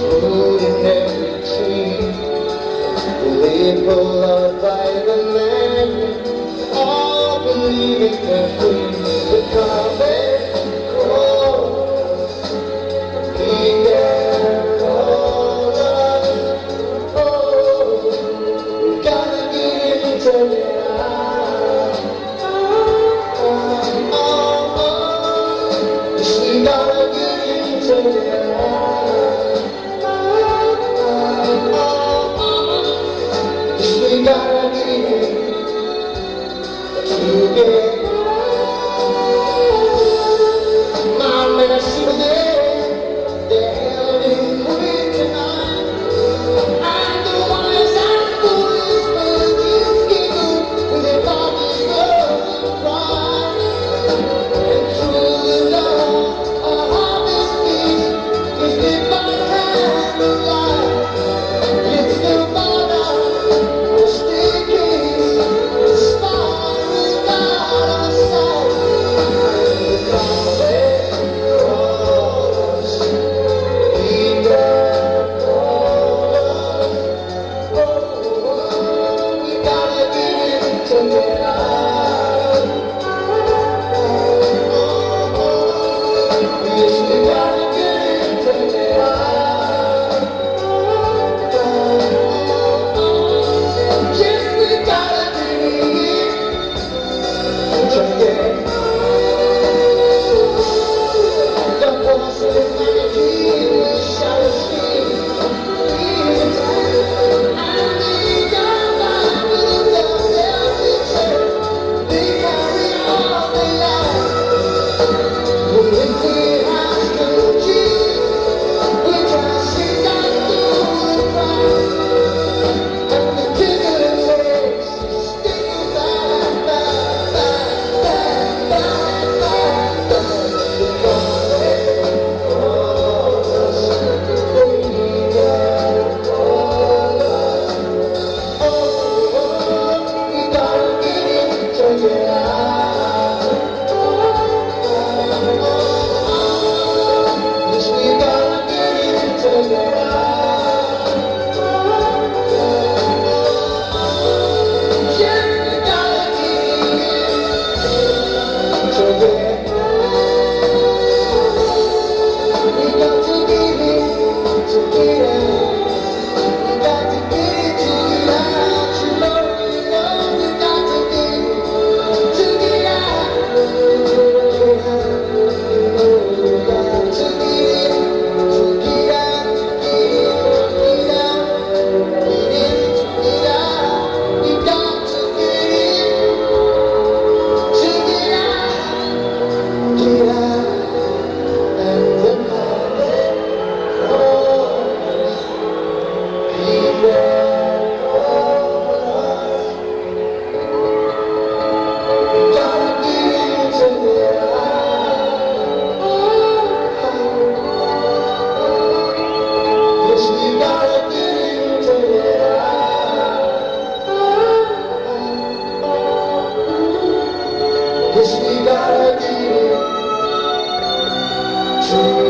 food in every tree, laid full by the land, all believing they're free. The carpet crawls, be there for us. Oh, we gotta get into it. We gotta get into it. We gotta get together. Mom and I see them, they're held in great tonight. And the wise and foolish will giggle when their bodies go cry. And true love, a harvest feast is lit by candlelight. It's the bottom of staircase, the star is out of sight. The carpet crawls, be there for us. Oh, we gotta get it together. Yes, we gotta get it together. Yes, we gotta get it together. The voices of the dream shall speak. And they got by with their picture. They carry all they like. If we have to cheat, we can sit down through the crowd. And the ticket it takes is sticking back, back, back, back, back, back, back. The carpet crawls, be there for us. Oh, we gotta get it together. Yes, we gotta get it together. Yes, we gotta get it together. We got to get it together. We got to get it together. You know, we got to get it together. Yes, we gotta get it together.